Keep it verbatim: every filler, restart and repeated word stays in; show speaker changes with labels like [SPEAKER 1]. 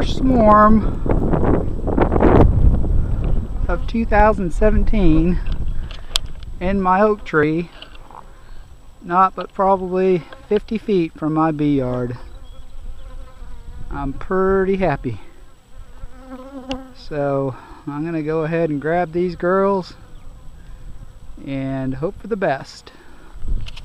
[SPEAKER 1] first swarm of two thousand seventeen in my oak tree, not but probably fifty feet from my bee yard. I'm pretty happy. So I'm gonna go ahead and grab these girls and hope for the best.